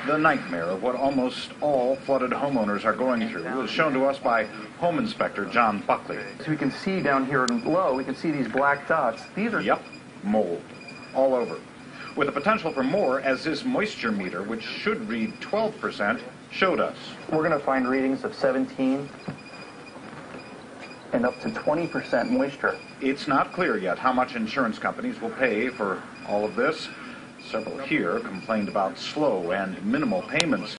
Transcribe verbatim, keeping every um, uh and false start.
The nightmare of what almost all flooded homeowners are going through was shown to us by Home Inspector John Buckley. As we can see down here low, we can see these black dots. These are... Yep, mold. All over. With the potential for more, as this moisture meter, which should read twelve percent, showed us. We're going to find readings of seventeen and up to twenty percent moisture. It's not clear yet how much insurance companies will pay for all of this. Several here complained about slow and minimal payments.